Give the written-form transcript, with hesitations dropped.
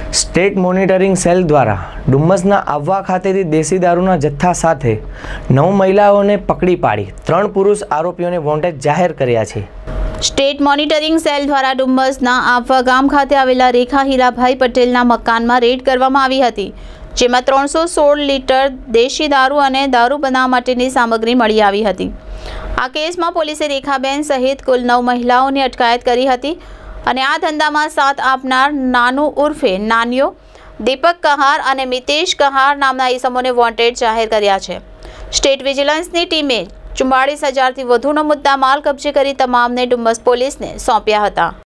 State monitoring cell દ્વારા ડુમ્મસના આવવા ખાતેથી દેશી દારૂના જથ્થા સાથે 9 મહિલાઓને પકડી પાડી 3 પુરુષ આરોપીઓને વોન્ટેડ જાહેર કર્યા છે। સ્ટેટ મોનિટરિંગ સેલ દ્વારા ડુમ્મસના આવવા ગામ ખાતે આવેલા રેખા હીરાભાઈ પટેલના મકાનમાં રેડ કરવામાં આવી હતી, જેમાં 316 લીટર દેશી દારૂ અને દારૂ બનાવવા માટેની સામગ્રી મળી આવી હતી। આ કેસમાં પોલીસે રેખાબેન સહિત કુલ 9 મહિલાઓની અટકાયત કરી હતી અને આ ધંધામાં સાથ આપનાર નાનુ ઉર્ફે નાનિયો, દીપક કહાર અને મિતેશ કહાર નામના ઇસમોને વોન્ટેડ જાહેર કર્યા છે। સ્ટેટ વિજિલન્સની ટીમે 44,000થી વધુનો મુદ્દામાલ કબજે કરી તમામને ડુમ્મસ પોલીસને સોંપ્યા હતા।